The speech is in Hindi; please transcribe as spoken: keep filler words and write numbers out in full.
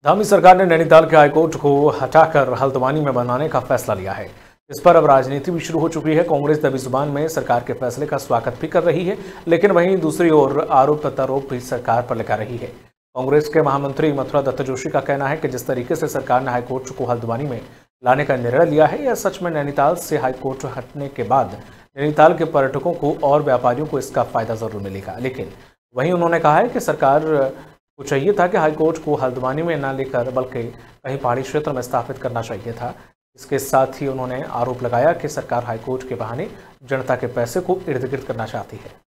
धामी सरकार ने नैनीताल के हाईकोर्ट को हटाकर हल्द्वानी में बनाने का फैसला लिया है। इस पर अब राजनीति भी शुरू हो चुकी है। कांग्रेस दबी जुबान में सरकार के फैसले का स्वागत भी कर रही है, लेकिन वहीं दूसरी ओर आरोप प्रत्यारोप भी सरकार पर लगा रही है। कांग्रेस के महामंत्री मथुरा दत्त जोशी का कहना है कि जिस तरीके से सरकार ने हाईकोर्ट को हल्द्वानी में लाने का निर्णय लिया है, यह सच में नैनीताल से हाईकोर्ट हटने के बाद नैनीताल के पर्यटकों को और व्यापारियों को इसका फायदा जरूर मिलेगा। लेकिन वहीं उन्होंने कहा है कि सरकार को चाहिए था कि हाईकोर्ट को हल्द्वानी में न लेकर बल्कि कहीं पहाड़ी क्षेत्र में स्थापित करना चाहिए था। इसके साथ ही उन्होंने आरोप लगाया कि सरकार हाईकोर्ट के बहाने जनता के पैसे को इर्द गिर्द करना चाहती है।